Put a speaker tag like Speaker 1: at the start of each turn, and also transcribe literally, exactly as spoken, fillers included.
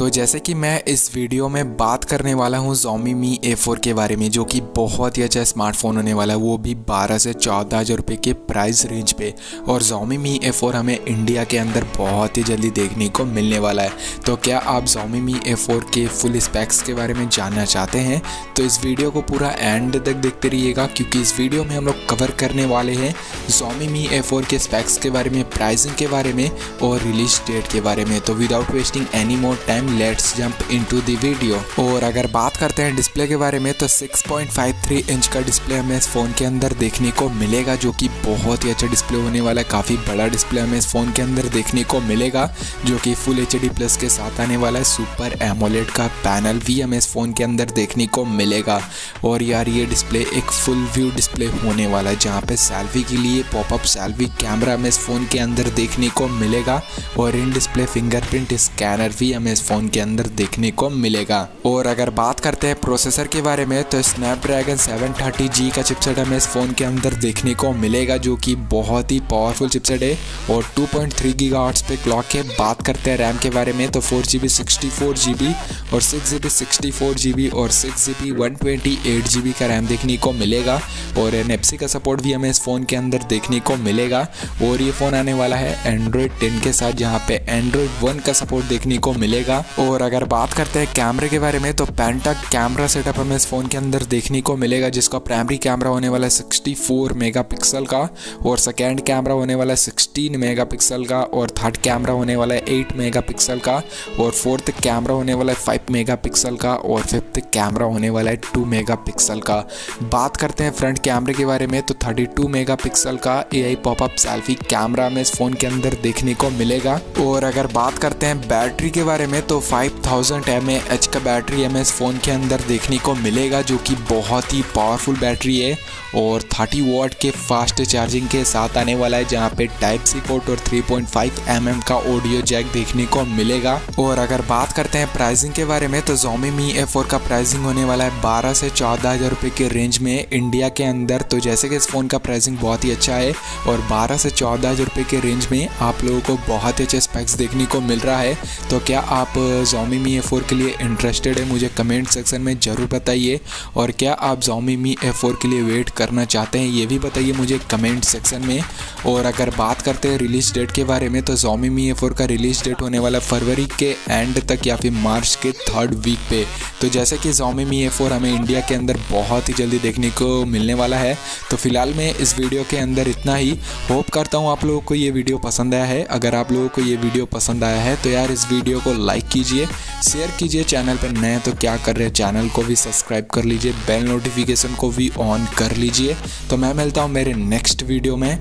Speaker 1: तो जैसे कि मैं इस वीडियो में बात करने वाला हूँ Xiaomi Mi ए फोर के बारे में, जो कि बहुत ही अच्छा स्मार्टफोन होने वाला है, वो भी बारह से चौदह हज़ार रुपये के प्राइस रेंज पे। और Xiaomi Mi ए फोर हमें इंडिया के अंदर बहुत ही जल्दी देखने को मिलने वाला है। तो क्या आप Xiaomi Mi ए फोर के फुल स्पेक्स के बारे में जानना चाहते हैं तो इस वीडियो को पूरा एंड तक देखते रहिएगा, क्योंकि इस वीडियो में हम लोग कवर करने वाले हैं Xiaomi Mi ए फोर के स्पेक्स के बारे में, प्राइसिंग के बारे में और रिलीज डेट के बारे में। तो without wasting any more time let's jump into the video. और अगर बात करते हैं डिस्प्ले के बारे में तो six point five three inch का डिस्प्ले हमें इस फ़ोन के अंदर देखने को मिलेगा, जो कि बहुत ही अच्छा डिस्प्ले होने वाला है। काफ़ी बड़ा डिस्प्ले हमें इस फ़ोन के अंदर देखने को मिलेगा, जो कि फुल एच डी प्लस के साथ आने वाला है। सुपर एमोलेड का पैनल भी हमें इस फ़ोन के अंदर देखने को मिलेगा। और यार ये डिस्प्ले एक फुल व्यू डिस्प्ले होने वाला है, जहाँ पे सेल्फी के लिए पॉपअप सेल्फी कैमरा हमें इस फ़ोन के अंदर देखने को मिलेगा। और इन डिस्प्ले फिंगरप्रिंट स्कैनर भी हमें इस फ़ोन के अंदर देखने को मिलेगा। और अगर बात करते हैं प्रोसेसर के बारे में तो स्नैपड्रैगन सेवन थर्टी जी का चिपसेट हमें इस फ़ोन के अंदर देखने को मिलेगा, जो कि बहुत ही पावरफुल चिपसेट है और टू पॉइंट थ्री गीगाहर्ट्ज़ पे क्लॉक है। बात करते हैं रैम के बारे में तो four G B sixty four G B और six G B sixty four G B और six G B one twenty eight G B का रैम देखने को मिलेगा। और एन एफ सी का सपोर्ट भी हमें इस फ़ोन के अंदर देखने को मिलेगा। और ये फ़ोन आने वाला है एंड्रॉयड टेन के साथ, जहाँ पे एंड्रॉयड वन का सपोर्ट देखने को मिलेगा। और अगर बात करते हैं कैमरे के बारे में तो पेंटा कैमरा सेटअप हमें इस फ़ोन के अंदर देखने को मिलेगा, जिसका प्राइमरी कैमरा होने वाला है सिक्सटी फोर मेगापिक्सल का और सेकेंड कैमरा होने वाला है सिक्सटीन मेगापिक्सल का और थर्ड कैमरा होने वाला है एट मेगापिक्सल का और फोर्थ कैमरा होने वाला है फाइव मेगापिक्सल का और फिफ्थ कैमरा होने वाला है टू मेगापिक्सल का। बात करते हैं फ्रंट कैमरे के बारे में तो थर्टी टू मेगापिक्सल का A I popup selfie camera हमें इस फ़ोन के अंदर देखने को मिलेगा। और अगर बात करते हैं बैटरी के बारे में तो five thousand M A H का बैटरी हमें इस फ़ोन के अंदर देखने को मिलेगा, जो कि बहुत ही पावरफुल बैटरी है और थर्टी वॉट के फास्ट चार्जिंग के साथ आने वाला है, जहाँ पे टाइप सी पोर्ट और three point five M M का ऑडियो जैक देखने को मिलेगा। और अगर बात करते हैं प्राइसिंग के बारे में तो Xiaomi Mi ए फोर का प्राइसिंग होने वाला है बारह से चौदह हज़ार रुपये के रेंज में इंडिया के अंदर। तो जैसे कि इस फ़ोन का प्राइसिंग बहुत ही अच्छा है और बारह से चौदह हज़ार रुपये के रेंज में आप लोगों को बहुत ही अच्छे स्पेक्स देखने को मिल रहा है। तो क्या आप Xiaomi Mi ए फोर के लिए इंटरेस्टेड है, मुझे कमेंट सेक्शन में ज़रूर बताइए। और क्या आप Xiaomi Mi ए फोर के लिए वेट करना चाहते हैं, ये भी बताइए मुझे कमेंट सेक्शन में। और अगर बात करते हैं रिलीज डेट के बारे में तो Xiaomi Mi ए फोर का रिलीज डेट होने वाला फरवरी के एंड तक या फिर मार्च के थर्ड वीक पे। तो जैसे कि Xiaomi Mi ए फोर हमें इंडिया के अंदर बहुत ही जल्दी देखने को मिलने वाला है। तो फिलहाल मैं इस वीडियो के अंदर इतना ही। होप करता हूँ आप लोगों को ये वीडियो पसंद आया है। अगर आप लोगों को ये वीडियो पसंद आया है तो यार इस वीडियो को लाइक कीजिए, शेयर कीजिए। चैनल पर नए तो क्या कर रहे हैं, चैनल को भी सब्सक्राइब कर लीजिए, बेल नोटिफिकेशन को भी ऑन कर लीजिए। तो मैं मिलता हूँ मेरे नेक्स्ट वीडियो में।